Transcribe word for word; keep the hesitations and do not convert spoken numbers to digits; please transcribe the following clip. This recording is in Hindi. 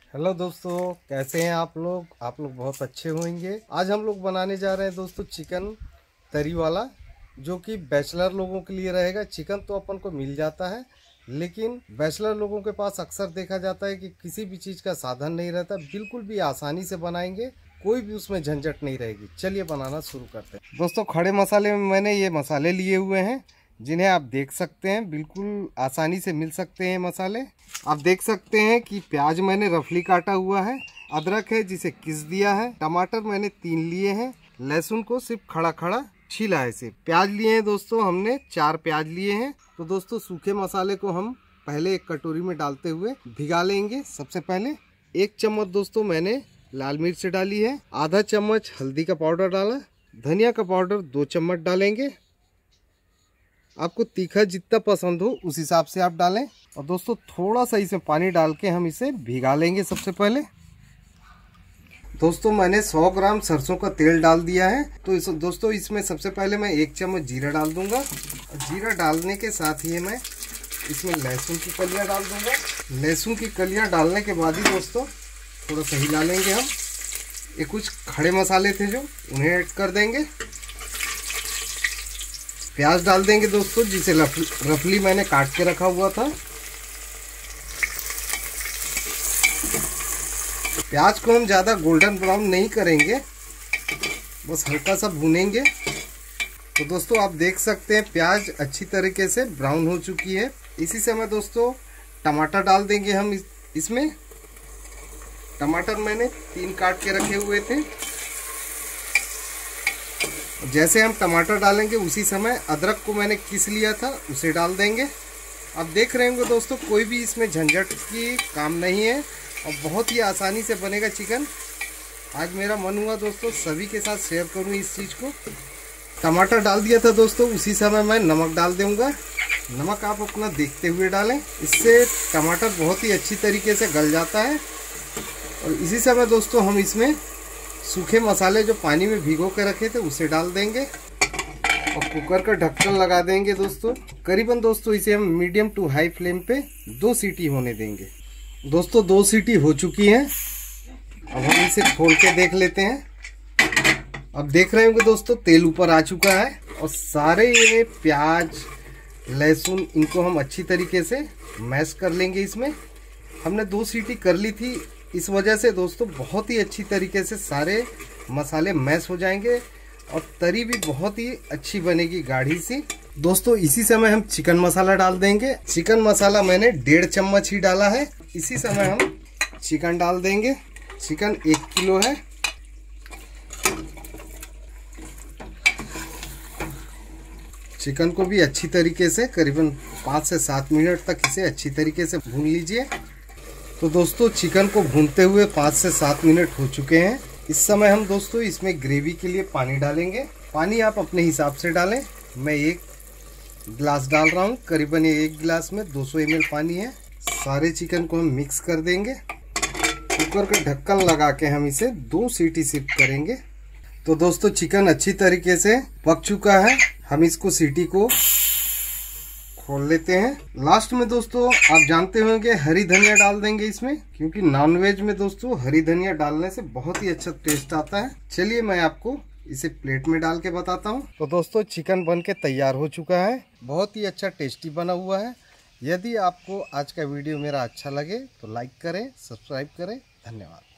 हेलो दोस्तों, कैसे हैं आप लोग। आप लोग बहुत अच्छे होंगे। आज हम लोग बनाने जा रहे हैं दोस्तों चिकन तरी वाला, जो कि बैचलर लोगों के लिए रहेगा। चिकन तो अपन को मिल जाता है, लेकिन बैचलर लोगों के पास अक्सर देखा जाता है कि किसी भी चीज़ का साधन नहीं रहता। बिल्कुल भी आसानी से बनाएंगे, कोई भी उसमें झंझट नहीं रहेगी। चलिए बनाना शुरू करते हैं। दोस्तों, खड़े मसाले में मैंने ये मसाले लिए हुए हैं, जिन्हें आप देख सकते हैं। बिल्कुल आसानी से मिल सकते हैं मसाले। आप देख सकते हैं कि प्याज मैंने रफली काटा हुआ है, अदरक है जिसे किस दिया है, टमाटर मैंने तीन लिए हैं, लहसुन को सिर्फ खड़ा खड़ा छीला है सिर्फ। प्याज लिए हैं दोस्तों, हमने चार प्याज लिए हैं। तो दोस्तों, सूखे मसाले को हम पहले एक कटोरी में डालते हुए भिगा लेंगे। सबसे पहले एक चम्मच दोस्तों मैंने लाल मिर्च डाली है, आधा चम्मच हल्दी का पाउडर डाला, धनिया का पाउडर दो चम्मच डालेंगे। आपको तीखा जितना पसंद हो उस हिसाब से आप डालें। और दोस्तों, थोड़ा सा इसमें पानी डाल के हम इसे भिगा लेंगे। सबसे पहले दोस्तों मैंने सौ ग्राम सरसों का तेल डाल दिया है। तो इस, दोस्तों इसमें सबसे पहले मैं एक चम्मच जीरा डाल दूंगा। जीरा डालने के साथ ही मैं इसमें लहसुन की कलियां डाल दूंगा। लहसुन की कलियां डालने के बाद ही दोस्तों थोड़ा सा हिला लेंगे हम। ये कुछ खड़े मसाले थे जो, उन्हें ऐड कर देंगे। प्याज डाल देंगे दोस्तों, जिसे रफली मैंने काट के रखा हुआ था। प्याज को हम ज़्यादा गोल्डन ब्राउन नहीं करेंगे, बस हल्का सा भूनेंगे। तो दोस्तों आप देख सकते हैं प्याज अच्छी तरीके से ब्राउन हो चुकी है। इसी समय दोस्तों टमाटर डाल देंगे हम इस, इसमें। टमाटर मैंने तीन काट के रखे हुए थे। जैसे हम टमाटर डालेंगे उसी समय अदरक को मैंने किस लिया था उसे डाल देंगे। अब देख रहे होंगे दोस्तों, कोई भी इसमें झंझट की काम नहीं है और बहुत ही आसानी से बनेगा चिकन। आज मेरा मन हुआ दोस्तों सभी के साथ शेयर करूं इस चीज़ को। टमाटर डाल दिया था दोस्तों, उसी समय मैं नमक डाल दूंगा। नमक आप अपना देखते हुए डालें, इससे टमाटर बहुत ही अच्छी तरीके से गल जाता है। और इसी समय दोस्तों हम इसमें सूखे मसाले जो पानी में भिगो के रखे थे उसे डाल देंगे और कुकर का ढक्कन लगा देंगे दोस्तों। करीबन दोस्तों इसे हम मीडियम टू हाई फ्लेम पे दो सीटी होने देंगे। दोस्तों दो सीटी हो चुकी हैं। अब हम इसे खोल के देख लेते हैं। अब देख रहे होंगे दोस्तों तेल ऊपर आ चुका है और सारे ये प्याज लहसुन इनको हम अच्छी तरीके से मैश कर लेंगे। इसमें हमने दो सीटी कर ली थी, इस वजह से दोस्तों बहुत ही अच्छी तरीके से सारे मसाले मैश हो जाएंगे और तरी भी बहुत ही अच्छी बनेगी, गाढ़ी सी। दोस्तों इसी समय हम चिकन मसाला डाल देंगे। चिकन मसाला मैंने डेढ़ चम्मच ही डाला है। इसी समय हम चिकन डाल देंगे। चिकन एक किलो है। चिकन को भी अच्छी तरीके से करीबन पाँच से सात मिनट तक इसे अच्छी तरीके से भून लीजिए। तो दोस्तों चिकन को भूनते हुए पाँच से सात मिनट हो चुके हैं। इस समय हम दोस्तों इसमें ग्रेवी के लिए पानी डालेंगे। पानी आप अपने हिसाब से डालें। मैं एक गिलास डाल रहा हूँ, करीबन ये एक गिलास में दो सौ एम एल पानी है। सारे चिकन को हम मिक्स कर देंगे। कुकर का ढक्कन लगा के हम इसे दो सीटी सिर्फ करेंगे। तो दोस्तों चिकन अच्छी तरीके से पक चुका है। हम इसको सीटी को खोल लेते हैं। लास्ट में दोस्तों आप जानते होंगे हरी धनिया डाल देंगे इसमें, क्योंकि नॉनवेज में दोस्तों हरी धनिया डालने से बहुत ही अच्छा टेस्ट आता है। चलिए मैं आपको इसे प्लेट में डाल के बताता हूँ। तो दोस्तों चिकन बन के तैयार हो चुका है। बहुत ही अच्छा टेस्टी बना हुआ है। यदि आपको आज का वीडियो मेरा अच्छा लगे तो लाइक करें, सब्सक्राइब करें। धन्यवाद।